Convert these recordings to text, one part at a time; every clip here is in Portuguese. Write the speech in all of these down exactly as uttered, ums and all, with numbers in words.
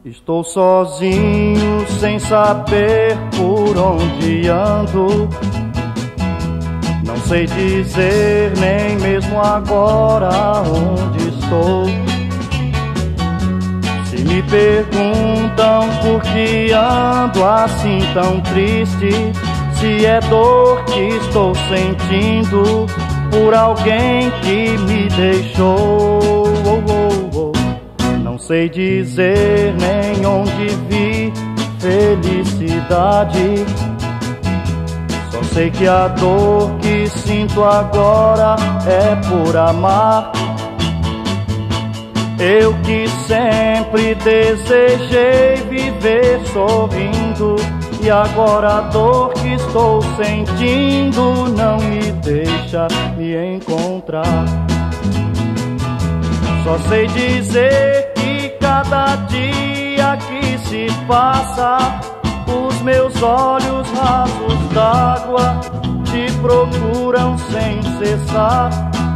Estou sozinho, sem saber por onde ando. Não sei dizer nem mesmo agora onde estou. Se me perguntam por que ando assim tão triste, se é dor que estou sentindo por alguém que me deixou. Oh, oh, oh. Não sei dizer nem onde vi felicidade. Só sei que a dor que sinto agora é por amar. Eu que sempre desejei viver sorrindo, e agora a dor que estou sentindo não me deixa me encontrar. Só sei dizer que cada dia que se passa, os meus olhos rasos d'água te procuram sem cessar.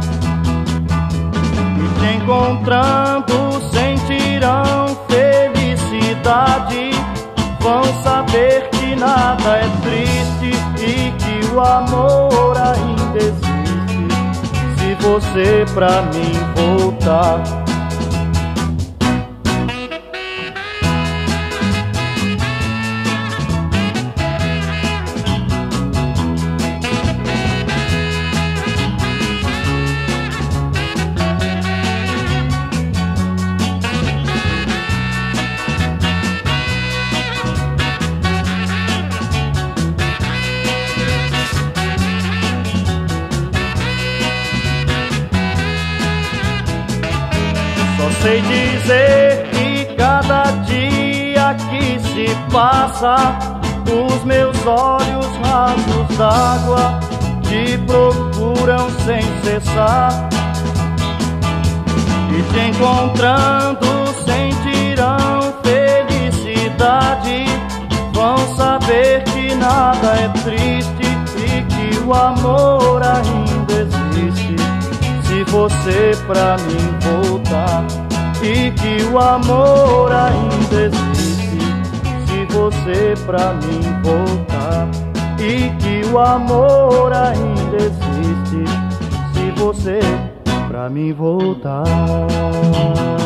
E te encontrando sentirão felicidade. Vão saber que nada é triste e que o amor ainda existe, se você pra mim voltar. Só sei dizer que cada dia que se passa, os meus olhos rasos d'água te procuram sem cessar. E te encontrando sentirão felicidade. Vão saber que nada é triste e que o amor ainda existe, se você pra mim voltar. E que o amor ainda existe, se você pra mim voltar. E que o amor ainda existe, se você pra mim voltar.